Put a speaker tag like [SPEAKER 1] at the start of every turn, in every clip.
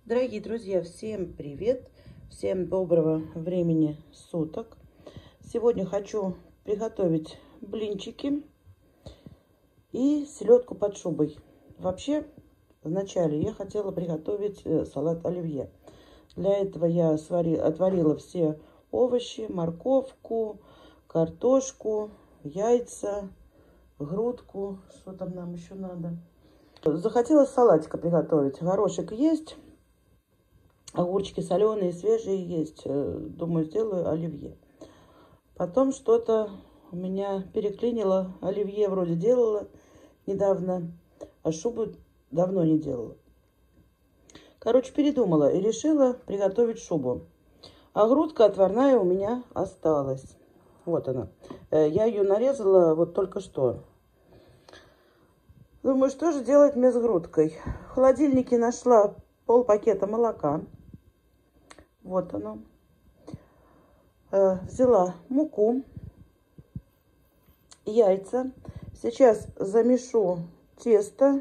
[SPEAKER 1] Дорогие друзья, всем привет! Всем доброго времени суток! Сегодня хочу приготовить блинчики и селедку под шубой. Вообще, вначале я хотела приготовить салат оливье. Для этого я отварила все овощи, морковку, картошку, яйца, грудку. Что там нам еще надо? Захотела салатика приготовить. Горошек есть. Огурчики соленые, свежие есть. Думаю, сделаю оливье. Потом что-то у меня переклинило. Оливье вроде делала недавно, а шубу давно не делала. Короче, передумала и решила приготовить шубу. А грудка отварная у меня осталась. Вот она. Я ее нарезала вот только что. Думаю, что же делать мне с грудкой? В холодильнике нашла пол-пакета молока. Вот оно. Взяла муку, яйца. Сейчас замешу тесто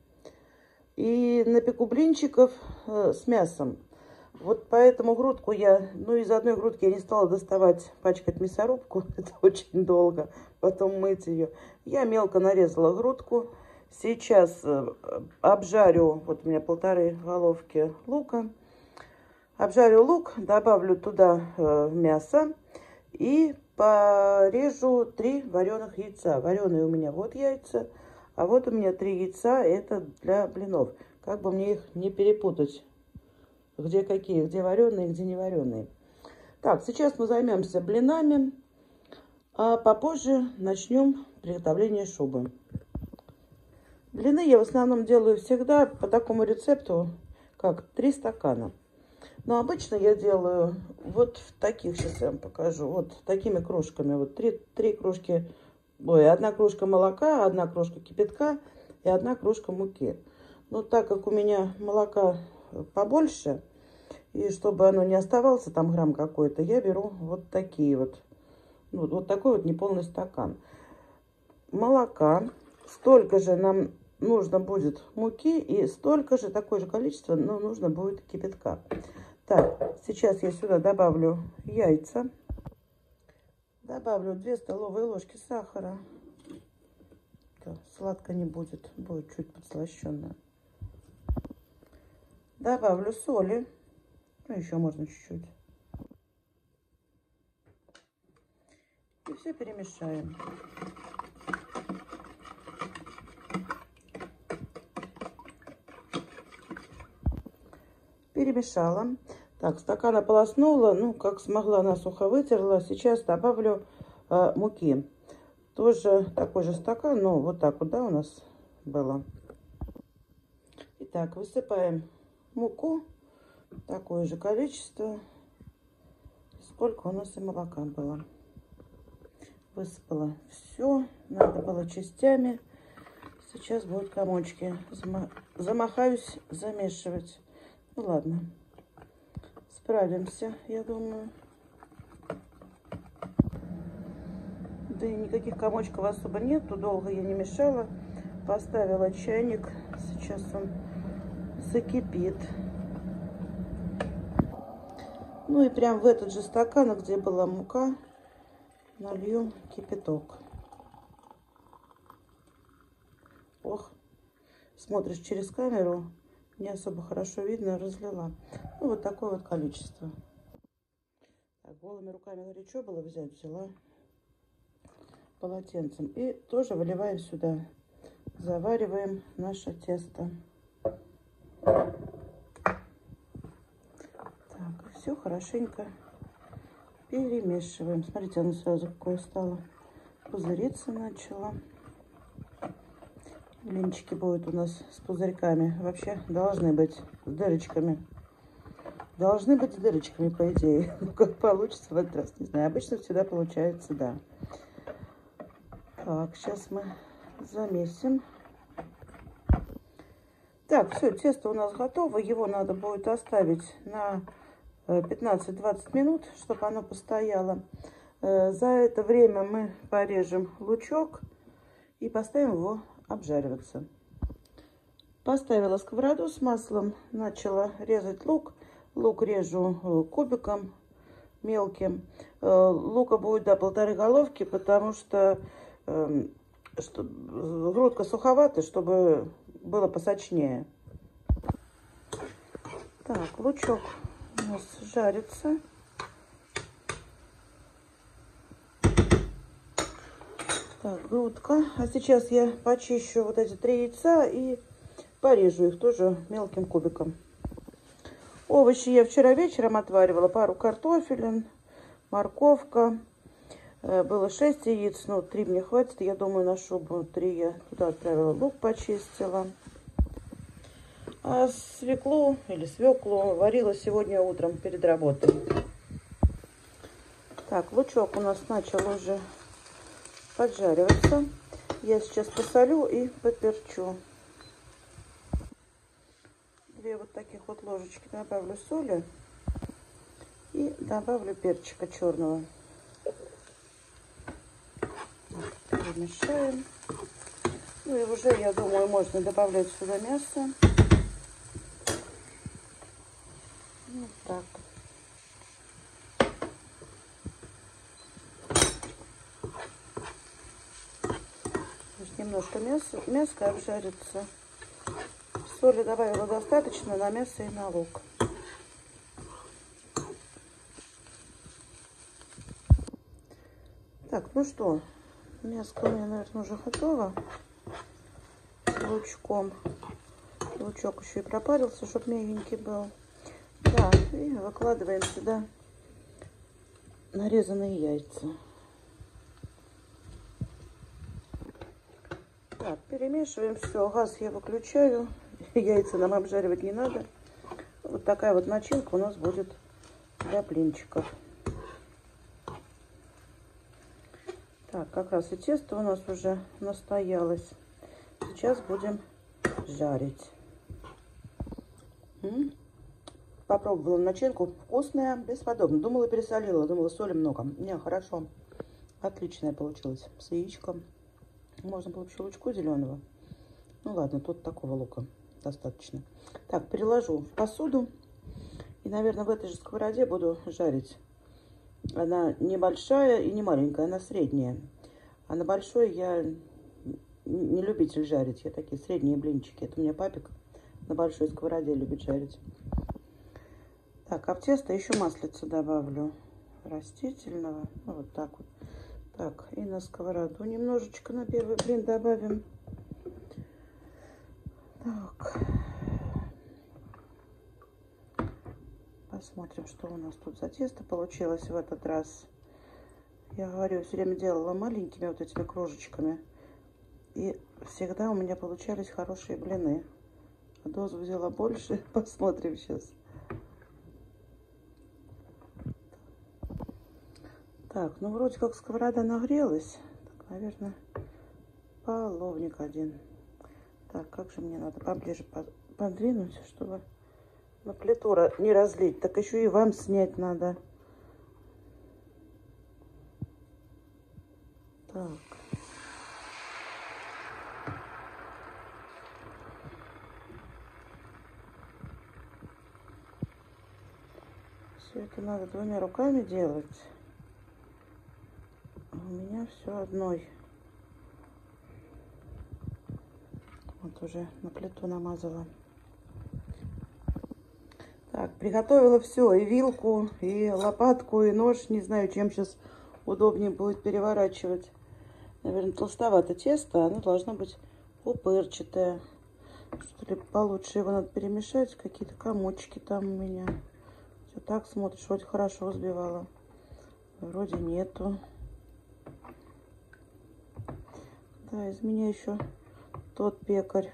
[SPEAKER 1] и напеку блинчиков с мясом. Вот поэтому грудку я, из одной грудки я не стала доставать, пачкать мясорубку. Это очень долго. Потом мыть ее. Я мелко нарезала грудку. Сейчас обжарю, вот у меня 1,5 головки лука. Обжарю лук, добавлю туда мясо и порежу 3 вареных яйца. Вареные у меня вот яйца, а вот у меня 3 яйца, это для блинов. Как бы мне их не перепутать, где какие, где вареные, где не вареные. Так, сейчас мы займемся блинами, а попозже начнем приготовление шубы. Блины я в основном делаю всегда по такому рецепту, как 3 стакана. Но обычно я делаю вот в таких, сейчас я вам покажу, вот такими кружками. Вот 3 кружки, 1 кружка молока, 1 кружка кипятка и 1 кружка муки. Но так как у меня молока побольше, и чтобы оно не оставался там грамм какой-то, я беру вот такие вот. Вот такой вот неполный стакан. Молока. Столько же нам нужно будет муки и столько же, такое же количество, но нужно будет кипятка. Так, сейчас я сюда добавлю яйца. Добавлю 2 столовые ложки сахара. Так, сладко не будет, будет чуть подслащенное. Добавлю соли. Еще можно чуть-чуть. И все перемешаем. Перемешала. Так, стакан ополоснула, как смогла, насухо вытерла. Сейчас добавлю муки. Тоже такой же стакан, вот так вот, да, у нас было. Итак, высыпаем муку. Такое же количество, сколько у нас и молока было. Высыпала все, надо было частями. Сейчас будут комочки. Замахаюсь замешивать. Ну ладно, справимся, я думаю. Да и никаких комочков особо нету, долго я не мешала. Поставила чайник, сейчас он закипит. И прям в этот же стакан, где была мука, налью кипяток. Ох, смотришь через камеру, не особо хорошо видно, разлила. Вот такое вот количество. Так, голыми руками горячо было взять, взяла полотенцем. И тоже выливаем сюда. Завариваем наше тесто. Так, все хорошенько перемешиваем. Смотрите, оно сразу какое стало. Пузыриться начало. Блинчики будут у нас с пузырьками. Вообще должны быть с дырочками. Должны быть с дырочками, по идее. Как получится в этот раз, не знаю. Обычно всегда получается, да. Так, сейчас мы замесим. Так, все, тесто у нас готово. Его надо будет оставить на 15-20 минут, чтобы оно постояло. За это время мы порежем лучок и поставим его обжариваться. Поставила сковороду с маслом, начала резать лук. Лук режу кубиком мелким. Лука будет до 1,5 головки, потому что, грудка суховата, чтобы было посочнее. Так, лучок у нас жарится. Так, грудка. А сейчас я почищу вот эти 3 яйца и порежу их тоже мелким кубиком. Овощи я вчера вечером отваривала. Пару картофелин, морковка. Было 6 яиц, но 3 мне хватит. Я думаю, на шубу 3 я туда отправила. Лук почистила. А свеклу или свеклу варила сегодня утром перед работой. Так, лучок у нас начал уже поджариваться. Я сейчас посолю и поперчу. 2 вот таких вот ложечки добавлю соли и добавлю перчика черного. Перемешаем. Ну и уже, я думаю, можно добавлять сюда мясо. Вот так. Немножко мяско обжарится. Соли добавила достаточно на мясо и на лук. Так, ну что, мяско у меня, наверное, уже готово. С лучком. Лучок еще и пропарился, чтобы мягенький был. Да, и выкладываем сюда нарезанные яйца. Так, перемешиваем все. Газ я выключаю. Яйца нам обжаривать не надо. Вот такая вот начинка у нас будет для блинчиков. Так, как раз и тесто у нас уже настоялось. Сейчас будем жарить. Попробовала начинку. Вкусная, бесподобно. Думала, пересолила. Думала, соли много. Не, хорошо. Отличная получилась. С яичком. Можно было еще лучку зеленого. Ну ладно, тут такого лука достаточно. Так, переложу в посуду. И, наверное, в этой же сковороде буду жарить. Она не большая и не маленькая, она средняя. А на большой я не любитель жарить. Я такие средние блинчики. Это у меня папик на большой сковороде любит жарить. Так, а в тесто еще маслица добавлю. Растительного. Ну, вот так вот. Так, и на сковороду немножечко на первый блин добавим. Так. Посмотрим, что у нас тут за тесто получилось в этот раз. Я говорю, все время делала маленькими вот этими кружечками. И всегда у меня получались хорошие блины. А дозу взяла больше. Посмотрим сейчас. Так, ну вроде как сковорода нагрелась. Так, наверное, половник один. Так, как же мне надо поближе подвинуть, чтобы на плиту не разлить. Так еще и вам снять надо. Так. Все это надо 2 руками делать. А у меня все одной. Вот уже на плиту намазала. Так, приготовила все. И вилку, и лопатку, и нож. Не знаю, чем сейчас удобнее будет переворачивать. Наверное, толстовато тесто. Оно должно быть пупырчатое. Что ли, получше его надо перемешать. Какие-то комочки там у меня. Все так смотришь, вроде хорошо взбивала. Вроде нету. Да, из меня еще тот пекарь.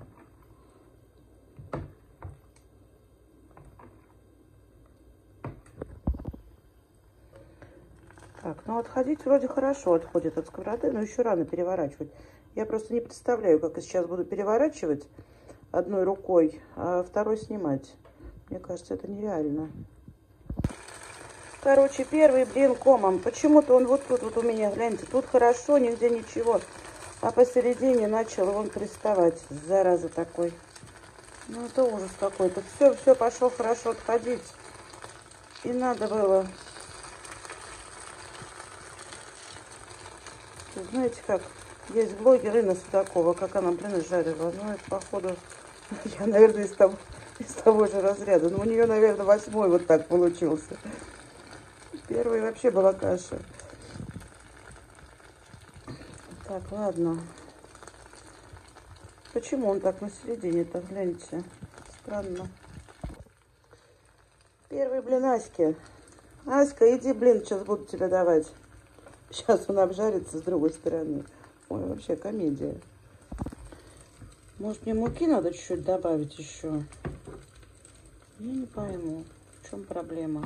[SPEAKER 1] Так, ну отходить вроде хорошо отходит от сковороды, но еще рано переворачивать. Я просто не представляю, как я сейчас буду переворачивать одной рукой, а второй снимать. Мне кажется, это нереально. Короче, первый блин комом. Почему-то он вот тут вот у меня, гляньте, тут хорошо, нигде ничего. А посередине начал он приставать. Зараза такой. Ну, это ужас какой-то. Все пошло хорошо отходить. И надо было. Знаете как? Есть блогер Инна Судакова, как она блины жарила. Ну, это, походу, я, наверное, из того же разряда. Но у нее, наверное, 8-й вот так получился. Первый вообще была каша. Так, ладно. Почему он так на середине-то? Гляньте. Странно. Первый блин Аське. Аська, иди, блин, сейчас буду тебе давать. Сейчас он обжарится с другой стороны. Ой, вообще комедия. Может, мне муки надо чуть-чуть добавить еще? Я не пойму, в чем проблема.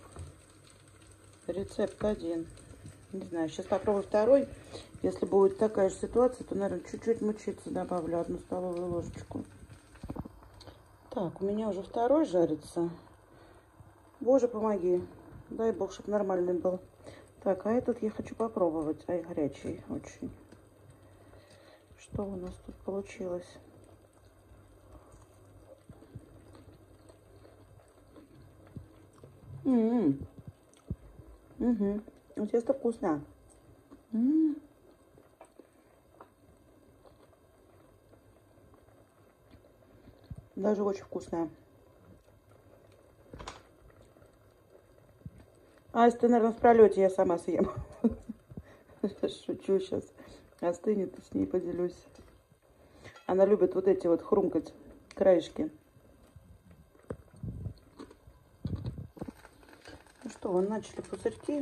[SPEAKER 1] Рецепт один. Не знаю, сейчас попробую второй. Если будет такая же ситуация, то, наверное, чуть-чуть мучиться добавлю, 1 столовую ложечку. Так, у меня уже второй жарится. Боже, помоги. Дай бог, чтобы нормальный был. Так, а этот я хочу попробовать. Ай, горячий очень. Что у нас тут получилось? Угу. Тесто вкусно. Даже очень вкусное. А если ты, наверное, в пролете, я сама съем. Шучу сейчас. Остынет, и с ней поделюсь. Она любит вот эти вот хрумкать краешки. Ну что, вон начали пузырьки.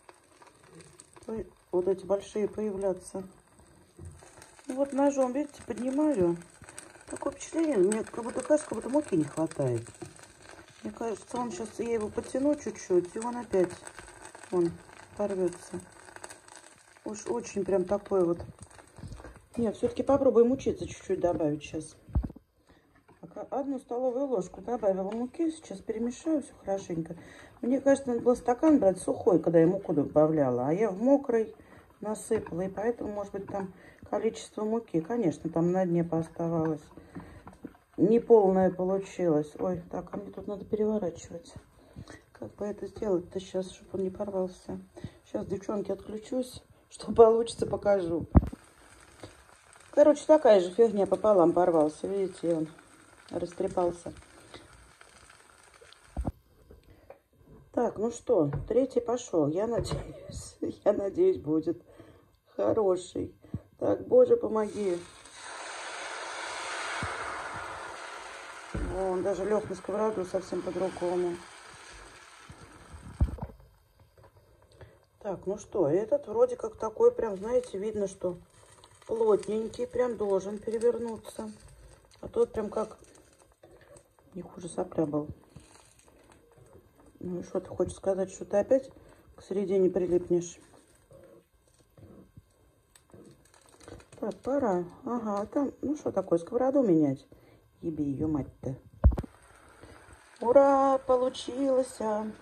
[SPEAKER 1] Вот эти большие появляться. И вот ножом, видите, поднимаю. Такое впечатление, мне как будто кажется, как будто муки не хватает. Мне кажется, он сейчас, я его потяну чуть-чуть, и он опять, порвется. Уж очень прям такой вот. Нет, все-таки попробуем учиться чуть-чуть добавить сейчас. 1 столовую ложку добавила муки, сейчас перемешаю все хорошенько. Мне кажется, надо было стакан брать сухой, когда я муку добавляла, а я в мокрой насыпала, и поэтому, может быть, там количество муки, конечно, там на дне пооставалось. Неполное получилось. Ой, так, а мне тут надо переворачивать. Как бы это сделать-то сейчас, чтобы он не порвался? Сейчас, девчонки, отключусь. Что получится, покажу. Короче, такая же фигня пополам порвался. Видите, он растрепался. Так, ну что, третий пошел. Я надеюсь, будет хороший. Так, Боже, помоги. Он даже лег на сковороду совсем по-другому. Так, ну что, этот вроде как такой прям, знаете, видно, что плотненький, прям должен перевернуться. А тот прям как не хуже сопля был. Ну и что ты хочешь сказать, что ты опять к середине прилипнешь? Так, пора. Ага, там, ну что такое, сковороду менять? Еби ее мать-то. Ура, получилось!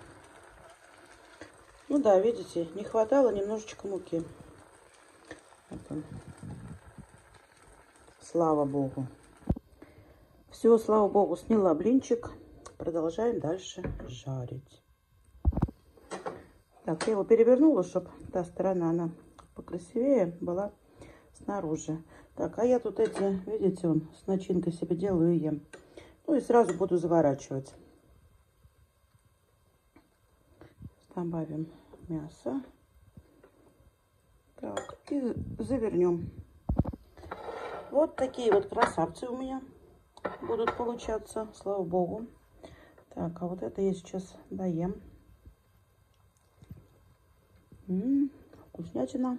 [SPEAKER 1] Ну да, видите, не хватало немножечко муки. Вот. Слава богу. Все, слава богу, сняла блинчик. Продолжаем дальше жарить. Так, я его перевернула, чтобы та сторона, она покрасивее была снаружи. Так, а я тут эти, видите, он с начинкой себе делаю и ем. Ну и сразу буду заворачивать. Добавим мясо. Так, и завернем. Вот такие вот красавцы у меня будут получаться, слава богу. Так, а вот это я сейчас доем. Вкуснятина.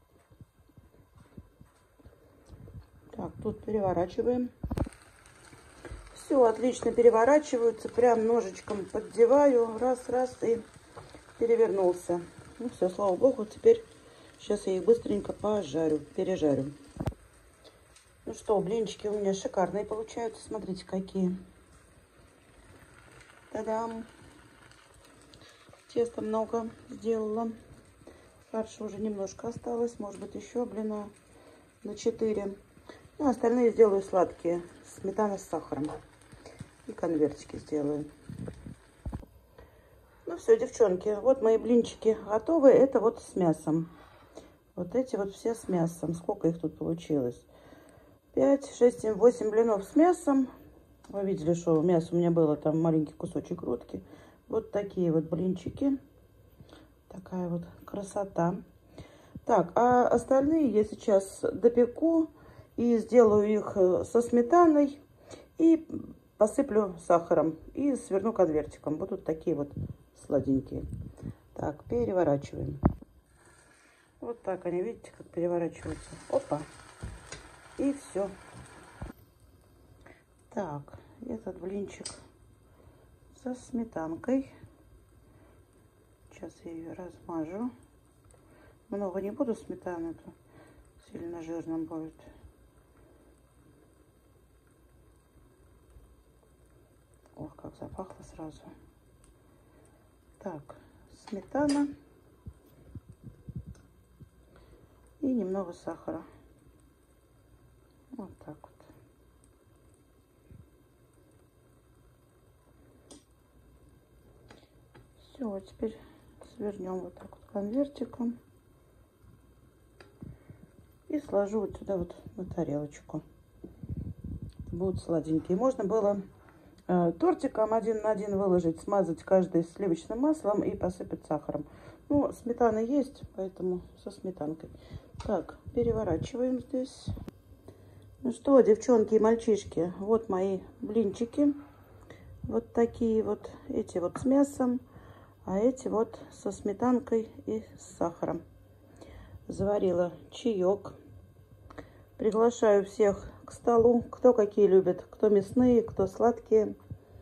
[SPEAKER 1] Так, тут переворачиваем. Все, отлично переворачиваются. Прям ножичком поддеваю. Раз, и перевернулся. Ну все, слава богу. Теперь сейчас я их быстренько пожарю, пережарю. Ну что, блинчики у меня шикарные получаются. Смотрите, какие. Та-дам! Теста много сделала. Фарша уже немножко осталось. Может быть, еще блина на 4. Ну, остальные сделаю сладкие. Сметана с сахаром. И конвертики сделаю. Ну все, девчонки, вот мои блинчики готовы. Это вот с мясом. Вот эти вот все с мясом. Сколько их тут получилось? 5, 6, 7, 8 блинов с мясом. Вы видели, что мясо у меня было, там маленький кусочек грудки. Вот такие вот блинчики. Такая вот красота. Так, а остальные я сейчас допеку и сделаю их со сметаной. И посыплю сахаром. И сверну конвертиком. Будут такие вот сладенькие. Так, переворачиваем. Вот так они, видите, как переворачиваются. Опа. И все. Так, этот блинчик со сметанкой. Сейчас я ее размажу. Много не буду сметаны, то сильно жирным будет. Ох, как запахло сразу. Так, сметана. И немного сахара. Вот так вот. Все, теперь свернем вот так вот конвертиком. И сложу вот сюда вот на тарелочку. Будут сладенькие. Можно было тортиком 1 на 1 выложить, смазать каждый сливочным маслом и посыпать сахаром. Ну, сметана есть, поэтому со сметанкой. Так, переворачиваем здесь. Ну что, девчонки и мальчишки, вот мои блинчики. Вот такие вот. Эти вот с мясом, а эти вот со сметанкой и с сахаром. Заварила чаек. Приглашаю всех к столу, кто какие любит, кто мясные, кто сладкие.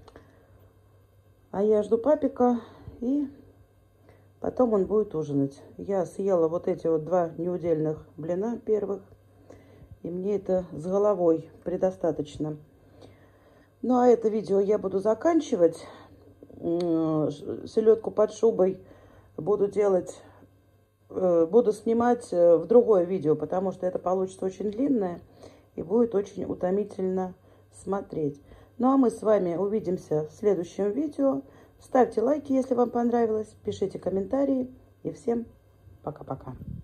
[SPEAKER 1] А я жду папика, и потом он будет ужинать. Я съела вот эти вот 2 неудельных блина первых, и мне это с головой предостаточно. Ну а это видео я буду заканчивать. Селедку под шубой буду делать, буду снимать в другое видео, потому что это получится очень длинное и будет очень утомительно смотреть. Ну а мы с вами увидимся в следующем видео. Ставьте лайки, если вам понравилось, пишите комментарии, и всем пока-пока.